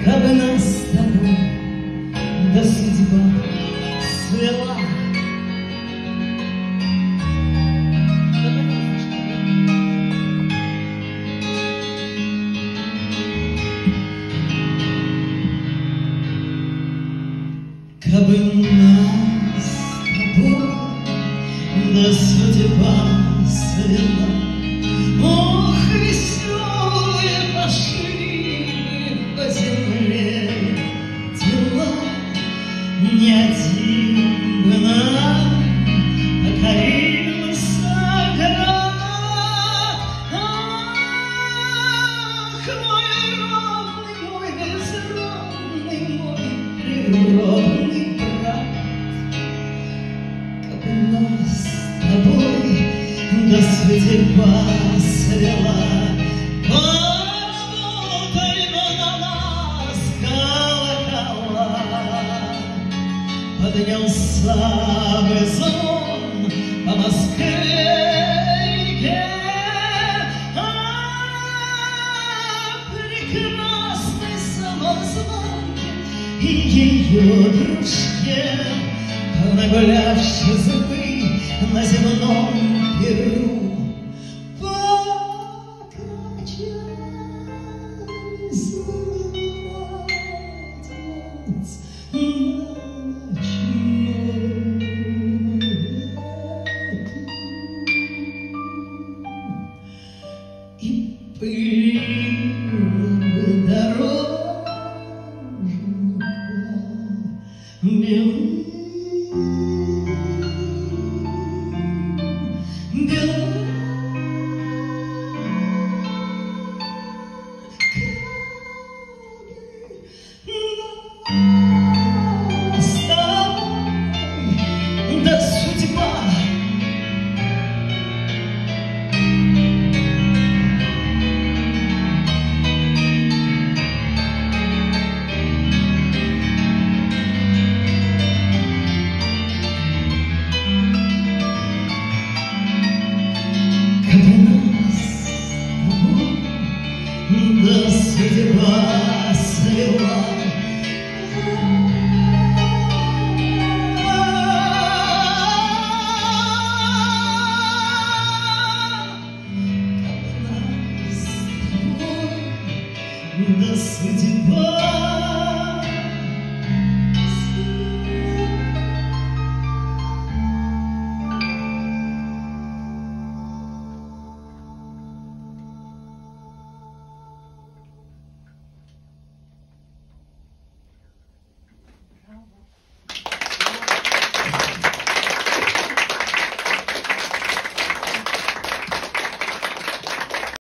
Кабы нас с тобой да судьба свела. Кабы нас с тобой да судьба свела. Ох, веселые пошли по земле дела, ни один бы нам покорился град. Ах, мой ровный, мой безровный, мой природный брат, кабы нас с тобой да судьба свела. Поработай на нас колокола, поднялся бы звон по Москве. Прекрасной самозванке и ее дружке, нагулявши зубы на земном перу, и пыль дорожника белым, да судьба. Кабы нас да судьба свела. Да судьба